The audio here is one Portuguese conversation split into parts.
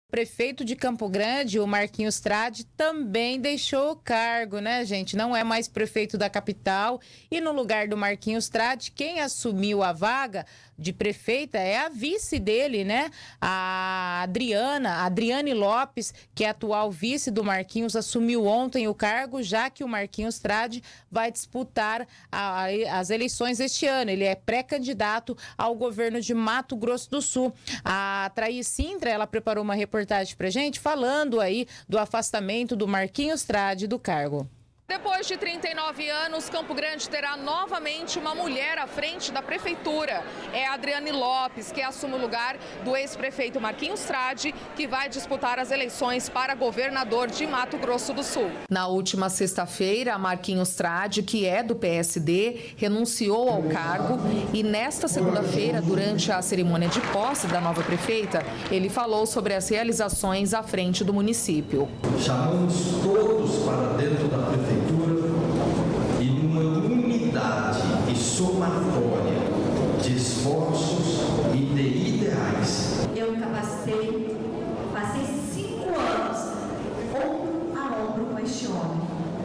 Prefeito de Campo Grande, o Marquinhos Tradi, também deixou o cargo, né, gente? Não é mais prefeito da capital. E no lugar do Marquinhos Tradi, quem assumiu a vaga de prefeita é a vice dele, né? A Adriane Lopes, que é atual vice do Marquinhos, assumiu ontem o cargo, já que o Marquinhos Tradi vai disputar as eleições este ano. Ele é pré-candidato ao governo de Mato Grosso do Sul. A Thaís Sintra, ela preparou uma reportagem pra gente falando aí do afastamento do Marquinhos Tradi do cargo. Depois de 39 anos, Campo Grande terá novamente uma mulher à frente da prefeitura. É a Adriane Lopes, que assume o lugar do ex-prefeito Marquinhos Tradi, que vai disputar as eleições para governador de Mato Grosso do Sul. Na última sexta-feira, Marquinhos Tradi, que é do PSD, renunciou ao cargo e nesta segunda-feira, durante a cerimônia de posse da nova prefeita, ele falou sobre as realizações à frente do município. Chamamos todos para dentro da prefeitura e numa unidade e somatória de esforços e de ideais. Eu me capacitei, passei 5 anos ombro a ombro com este homem.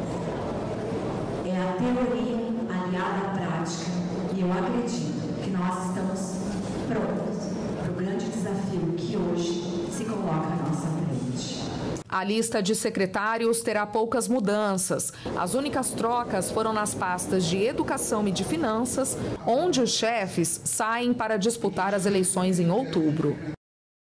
É a teoria aliada à prática e eu acredito que nós estamos prontos para o grande desafio que hoje se coloca à nossa frente. A lista de secretários terá poucas mudanças. As únicas trocas foram nas pastas de Educação e de Finanças, onde os chefes saem para disputar as eleições em outubro.